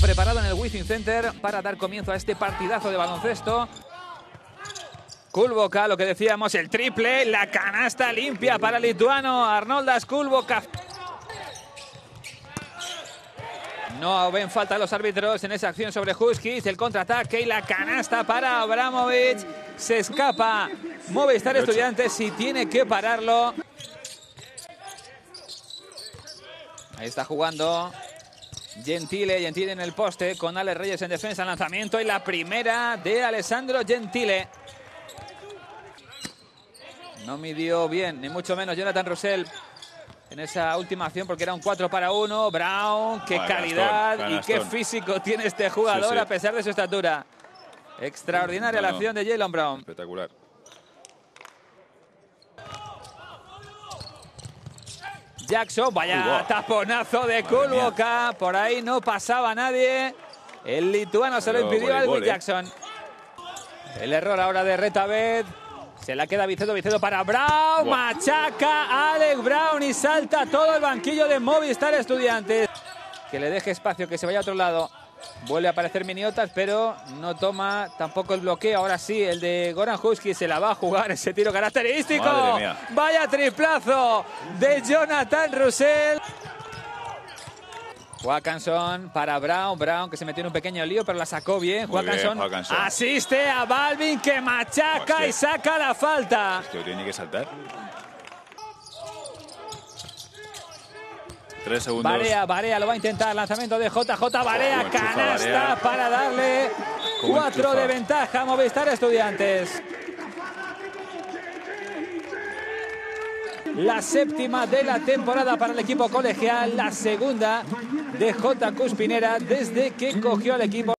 preparado en el Wizzing Center para dar comienzo a este partidazo de baloncesto. Kulboka, lo que decíamos, el triple, la canasta limpia para el lituano Arnoldas Kulboka. No ven falta los árbitros en esa acción sobre Huskies, el contraataque y la canasta para Abramovic. Se escapa Movistar Estudiantes y tiene que pararlo. Ahí está jugando Gentile en el poste con Alex Reyes en defensa, lanzamiento y la primera de Alessandro Gentile. No midió bien, ni mucho menos Jonathan Russell en esa última acción porque era un 4 para 1. Brown, qué calidad Gastón. Y qué físico tiene este jugador a pesar de su estatura. Extraordinaria la acción de Jaylen Brown. Espectacular. Jackson, vaya taponazo de Kulboka. Por ahí no pasaba nadie. El lituano se lo impidió a Elwin Jackson. El error ahora de Retabet. Se la queda Vicedo para Brown. Machaca a Alex Brown y salta todo el banquillo de Movistar Estudiantes. Que le deje espacio, que se vaya a otro lado. Vuelve a aparecer Miniotas, pero no toma tampoco el bloqueo. Ahora sí, el de Goran Huskies se la va a jugar ese tiro característico. Vaya triplazo de Jonathan Russell. Watkinson para Brown. Brown que se metió en un pequeño lío, pero la sacó bien. Watkinson asiste a Balvin que machaca y saca la falta. Es que tiene que saltar. 3 segundos. Barea lo va a intentar. Lanzamiento de JJ. Barea, canasta para darle 4 de ventaja a Movistar Estudiantes. La séptima de la temporada para el equipo colegial. La segunda de J. Cuspinera desde que cogió al equipo.